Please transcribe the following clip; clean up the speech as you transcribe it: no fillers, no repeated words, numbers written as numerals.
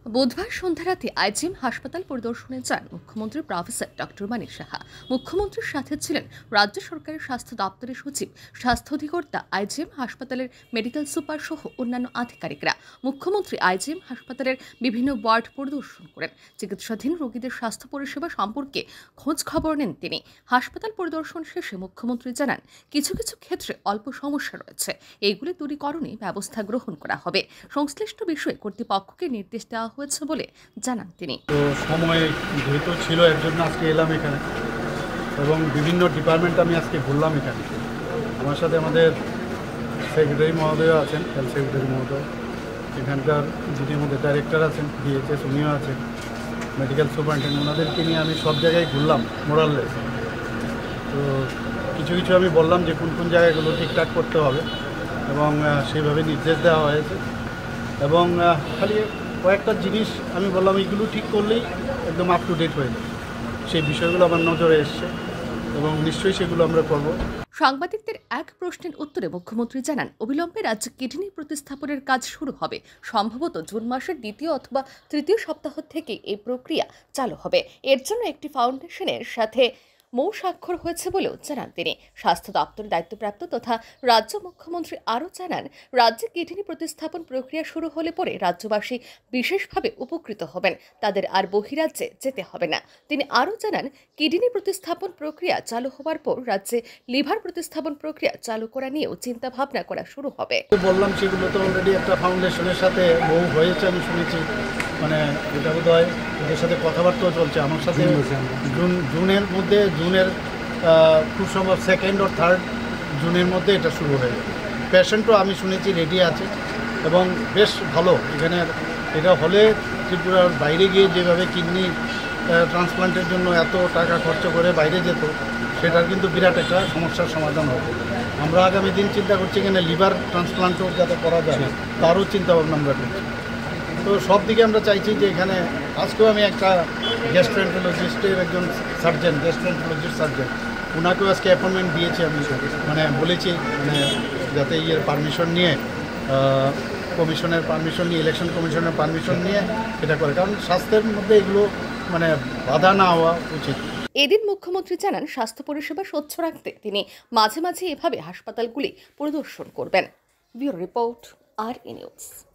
বুধবার সন্ধ্যারাতে আইজিএম হাসপাতাল পরিদর্শনে যান মুখ্যমন্ত্রী প্রফেসর ডক্টর মানিক সাহা। মুখ্যমন্ত্রীর সাথে ছিলেন রাজ্য সরকারের স্বাস্থ্য দপ্তরের সচিব, স্বাস্থ্য অধিকর্তা, আইজিএম হাসপাতালের মেডিকেল সুপার সহ অন্যান্য আধিকারিকরা। মুখ্যমন্ত্রী আইজিএম হাসপাতালের বিভিন্ন ওয়ার্ড পরিদর্শন করেন। চিকিৎসাধীন রোগীদের স্বাস্থ্য পরিষেবা সম্পর্কে খোঁজ খবর নেন তিনি। হাসপাতাল পরিদর্শন শেষে মুখ্যমন্ত্রী জানান, কিছু কিছু ক্ষেত্রে অল্প সমস্যা রয়েছে, এইগুলি দূরীকরণে ব্যবস্থা গ্রহণ করা হবে। সংশ্লিষ্ট বিষয়ে কর্তৃপক্ষকে নির্দেশ দেওয়া হয়েছে বলে জানান তিনি। তো সময় যেহেতু ছিল এর জন্য আজকে এলাম এখানে, এবং বিভিন্ন ডিপার্টমেন্ট আমি আজকে ঘুরলাম এখানে। আমার সাথে আমাদের সেক্রেটারি মহোদয় আছেন, হেলথ সেক্রেটারি মহোদয়, এখানকার যিনি আমাদের ডাইরেক্টর আছেন ডিএইচএস, উনিও আছেন, মেডিকেল সুপারিনটেন্ডেন্ট, ওনাদেরকে নিয়ে আমি সব জায়গায় ঘুরলাম মোরাললেস। তো কিছু কিছু আমি বললাম যে কোন কোন জায়গাগুলো ঠিকঠাক করতে হবে, এবং সেইভাবে নির্দেশ দেওয়া হয়েছে। এবং খালি কয়েকটা জিনিস আমি বললাম এইগুলো ঠিক করলেই একদম আপ টু ডেট হয়ে যাবে। সেই বিষয়গুলো আমার নজরে এসছে এবং নিশ্চয়ই সেগুলো আমরা করব। সাংবাদিকদের এক প্রশ্নের উত্তরে মুখ্যমন্ত্রী জানান, অবিলম্বে রাজ্যে কিডনি প্রতিস্থাপনের কাজ শুরু হবে। সম্ভবত জুন মাসের দ্বিতীয় অথবা তৃতীয় সপ্তাহ থেকে এই প্রক্রিয়া চালু হবে। এর জন্য একটি ফাউন্ডেশনের সাথে মৌ স্বাক্ষর হয়েছে বলেও জানান তিনি। স্বাস্থ্য দপ্তরের দায়িত্বপ্রাপ্ত তথা রাজ্য মুখ্যমন্ত্রী আরও জানান, রাজ্যে কিডনি প্রতিস্থাপন প্রক্রিয়া শুরু হলে পরে রাজ্যবাসী বিশেষভাবে উপকৃত হবেন, তাদের আর বহিরাজ্যে যেতে হবে না। তিনি আরও জানান, কিডনি প্রতিস্থাপন প্রক্রিয়া চালু হওয়ার পর রাজ্যে লিভার প্রতিস্থাপন প্রক্রিয়া চালু করা নিয়েও চিন্তা ভাবনা করা শুরু হবে। বললাম সেগুলো তো অলরেডি একটা ফাউন্ডেশনের সাথে মৌ হয়েছে, আমি শুনেছি। মানে এটা বোধ হয় ওদের সাথে কথাবার্তাও চলছে আমার সাথে। জুনের খুব সম্ভব 2nd or 3rd জুনের মধ্যে এটা শুরু হয়ে যাবে। পেশেন্টও আমি শুনেছি রেডি আছে এবং বেশ ভালো। এখানে এটা হলে ত্রিপুরার বাইরে গিয়ে যেভাবে কিডনি ট্রান্সপ্লান্টের জন্য এত টাকা খরচ করে বাইরে যেত, সেটার কিন্তু বিরাট একটা সমস্যার সমাধান হবে। আমরা আগামী দিন চিন্তা করছি এখানে লিভার ট্রান্সপ্লান্টও যাতে করা যায়, তারও চিন্তাভাবনা আমরা করছি। তো সব দিকে আমরা চাইছি যে এখানে আজকেও আমি একটা গ্যাস্ট্রোএন্টারোলজিস্টের একজন সার্জন, গ্যাস্ট্রোএন্টারোলজিস্ট সার্জন, ওনাকেও আজকে অ্যাপয়েন্টমেন্ট দিয়েছি আমি। মানে বলেছি যাতে পারমিশন নিয়ে, কমিশনের পারমিশন নিয়ে, ইলেকশন কমিশনের পারমিশন নিয়ে এটা করে, কারণ স্বাস্থ্যের মধ্যে এগুলো মানে বাধা না হওয়া উচিত। এদিন মুখ্যমন্ত্রী জানান, স্বাস্থ্য পরিষেবা স্বচ্ছ রাখতে তিনি মাঝে মাঝে এভাবে হাসপাতালগুলি পরিদর্শন করবেন। Bureau report, RE news.